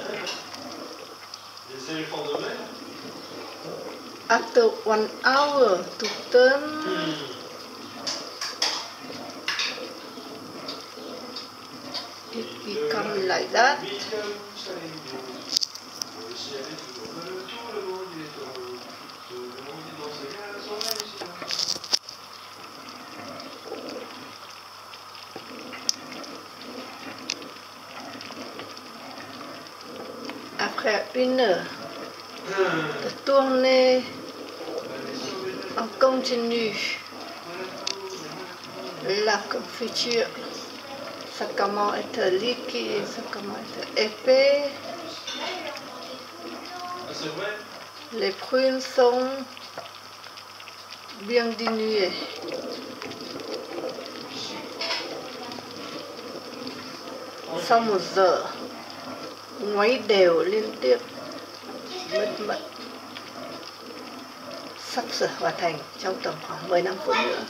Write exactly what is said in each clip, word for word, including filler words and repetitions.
Des éléphants de mer. After one hour to turn, Hmm. it become like that. Après une heure de tournée, on continue la confiture. Ça commence à être liquide, ça commence à être épais. C'est vrai? Les prunes sont bien diminuées. Sau một giờ ngoáy đều liên tiếp mứt mật, sắp sửa hoàn thành trong tầm khoảng mười lăm phút nữa.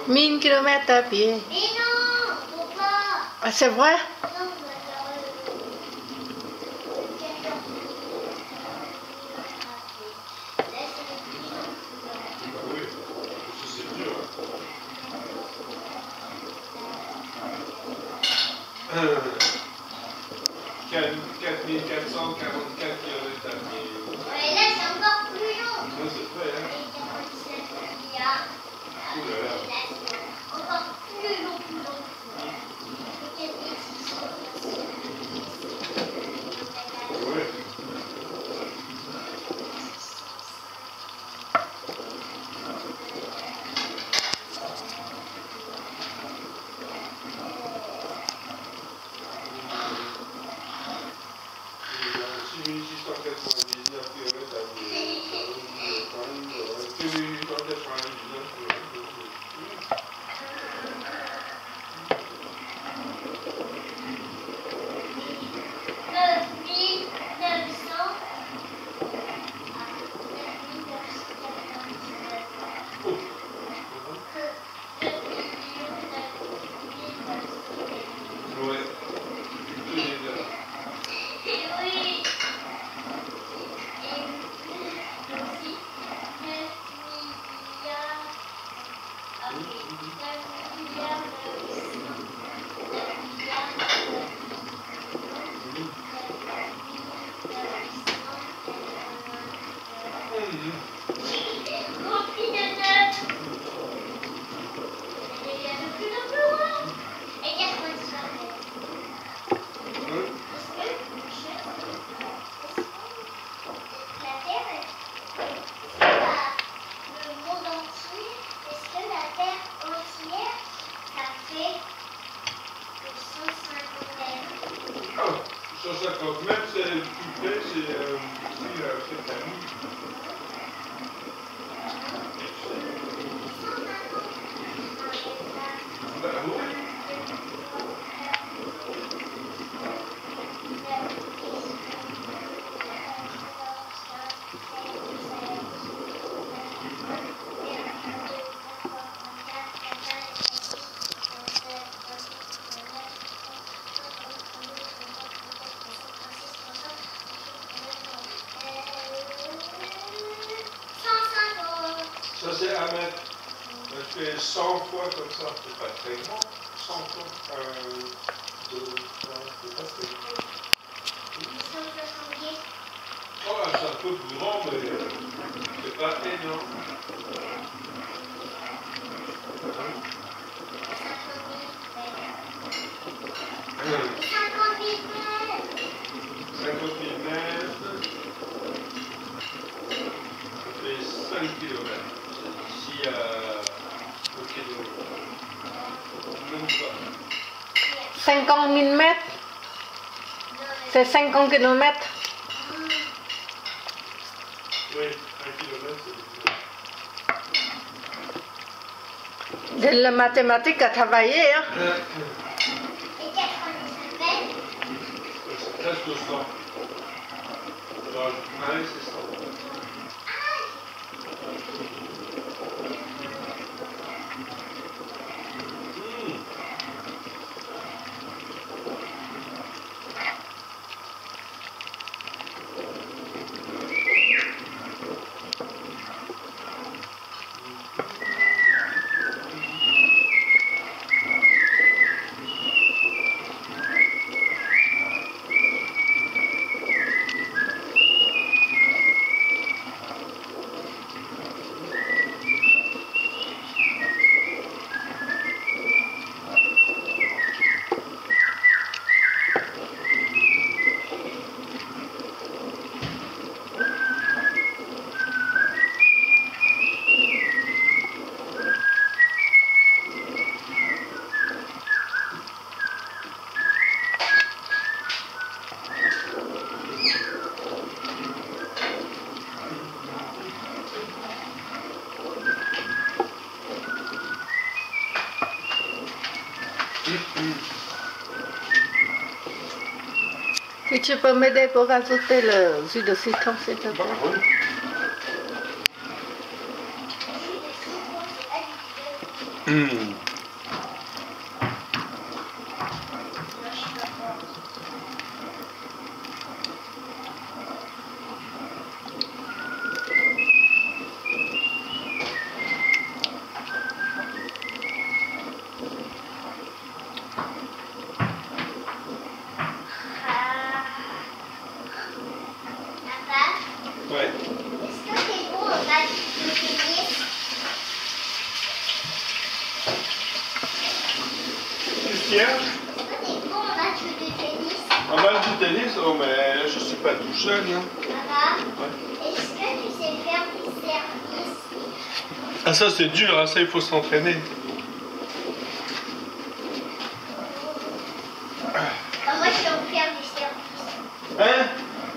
mille kilomètres à pied. Mais non, on peut pas. Ah, c'est vrai? Non, on va faire Ah oui, parce que c'est dur. Hein. quatre mille quatre cent quarante-quatre kilomètres à pied. Ouais, là, c'est encore plus long. Ça, c'est vrai, hein? quarante-sept milliards. Ouh là là. Là, c'est encore plus long, plus long. quatre mille six cent Ouais. six mille six cent quatre-vingt-dix-neuf kilomètres à pied. six mille huit cent quatre-vingt-dix-neuf kilomètres. neuf mille neuf cents. neuf mille neuf cent quatre-vingt-dix-neuf. Oh. Ouais. Tous les deux. Et oui. Et aussi neuf milliards. Ah oui, neuf milliards neuf cents. neuf milliards rempli de neuf. Et il y a de plus en plus loin. Et quatre-vingt-dix-neuf. Ouais. Est-ce que la Terre, est-ce que la- le monde entier, est-ce que la Terre entière, ça fait que cent cinquante mètres? Ah, cent cinquante mètres, c'est le plus près, c'est euh, ici, là, c'est la nuit. Bah oui. Ça c'est un mètre. Ça fait cent fois comme ça. C'est pas très grand. cent fois. Euh, deux, trois, c'est pas très grand. Oh là, c'est un peu plus grand, mais c'est pas énorme. cinquante mille mètres. cinquante mille mètres. Ça fait cinq kilomètres. C'est d'ici à au kilomètre. Même pas. cinquante mille mètres, c'est cinquante kilomètres. Oui, un kilomètre, c'est De la mathématique à travailler, hein. Et quatre-vingt-dix-neuf mètres. c'est presque cent. Alors, allez, c'est cent. Mmh. Si tu peux m'aider pour ajouter le jus de citron, s'il te plaît. Bah, oui. Mmh. Ouais. Est-ce que c'est bon en match de tennis? Qu'est-ce qu'il y a? Est-ce que c'est bon en match de tennis? Un match de tennis? Oh, mais je suis pas tout seul. Hein. Papa, Ouais. est-ce que tu sais faire des services? Ah, ça c'est dur, hein, ça il faut s'entraîner. Bah, moi, je sais en faire des services. Hein?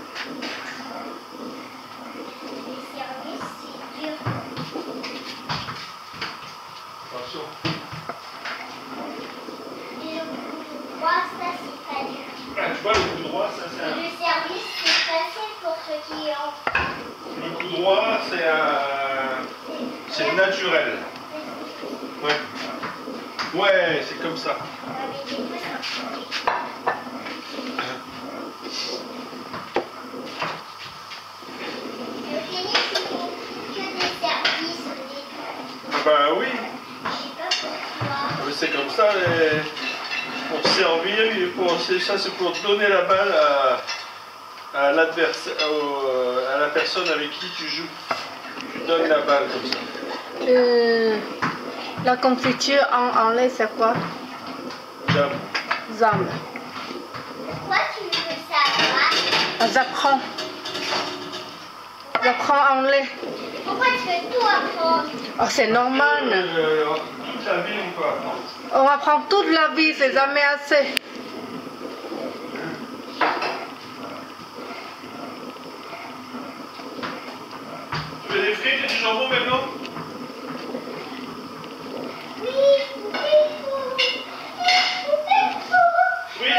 Les services, c'est dur. Attention. Et le coup droit, ça, c'est pas dur. Ah, tu vois, le coup droit, ça c'est un... Le service, c'est facile pour ceux qui ont. Le coup droit, c'est un... C'est naturel. Ouais. Ouais, c'est comme ça. Avec des fois, c'est compliqué. Le tennis, il faut que des services au début. Ah bah oui, Je sais pas pourquoi. mais c'est comme ça, les... pour servir, il faut... c'est ça c'est pour donner la balle à, à l'adversaire, au- à la personne avec qui tu joues. Tu donnes la balle comme ça. Euh, la confiture en anglais, c'est quoi? Jam. Zam. Pourquoi tu veux savoir? J'apprends. J'apprends anglais. Pourquoi tu veux tout apprendre? Oh, c'est normal. Euh, toute la vie, on peut apprendre. On apprend toute la vie, c'est jamais assez. Tu veux des frites et du jambon maintenant? Oui, oui, Oui.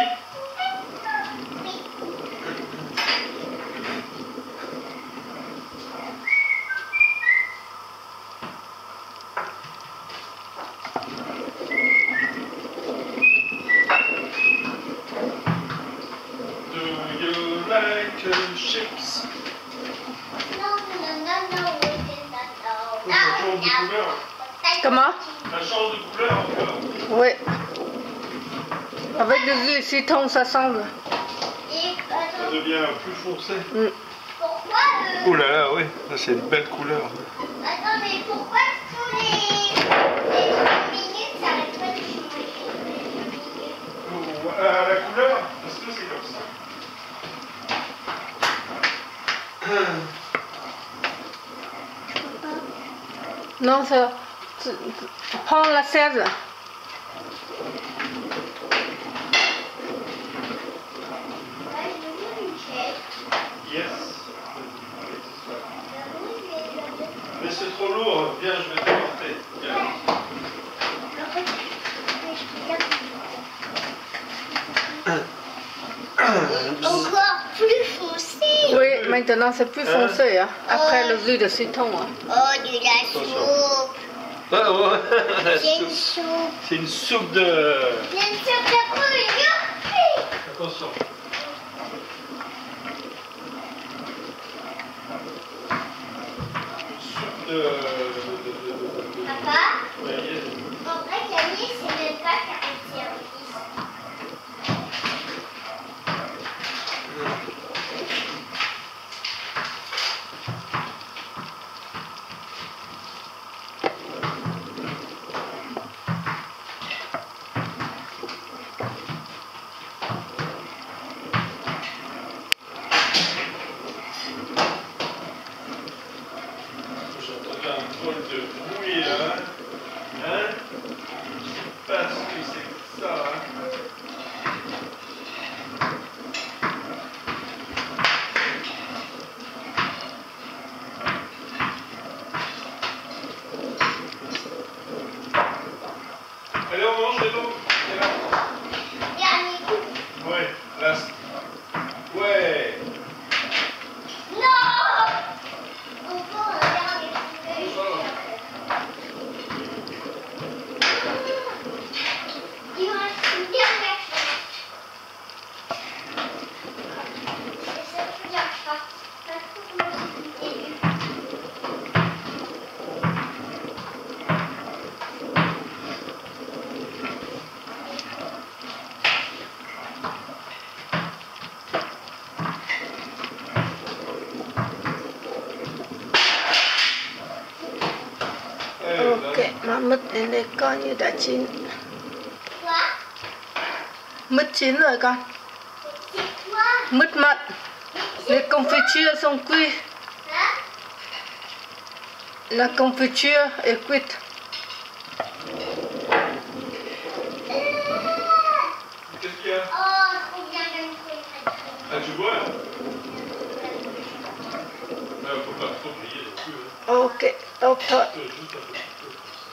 Do you like uh, chips? non, non, non, non, oui, c'est ça, non. Ça change de couleur. Comment? Ça change de couleur encore. Oui. Avec des huiles citron, ça semble. Et Ça attends, devient plus foncé. Mm. pourquoi euh, Oh là là, oui, ça c'est une belle couleur. Attends, mais pourquoi tous les, les trois minutes, ça arrête pas de changer tous les deux minutes? Oh, euh, la couleur, parce que c'est comme ça. Non, ça. tu- tu prends la seize. Ouais, je veux une chaise. Yes. Je veux une Mais c'est trop lourd, viens, je vais te porter. Viens. Encore plus foncé. Oui, maintenant c'est plus foncé. Hein. Après le jus de citron. Hein. Oh, de la soupe. Ah, ouais. C'est une soupe. C'est une soupe de... C'est une soupe de poulet. Youpi. Attention. Soupe de... de- de- de- de- Papa, Ouais, yes. en vrai, Camille, c'est même pas faire un service. J'entendais un drôle de bruit là. Hein? Je sais pas ce que c'est que ça. Hein? Allez, on mange les l'eau. Dernier coup. Ouais, là. Ouais. Non. Encore un dernier coup. này coi như đã chín. Quá. Mứt chín rồi con. Quá. Mứt mặn. Les confitures sont cuites. Hả? La confiture est cuite. Qu'est-ce qu'il y a? Oh, trop bien comme truc. Ah, tu vois? Il ne faut pas trop griller non plus. Hein. Ok, top thôi. Juste un peu.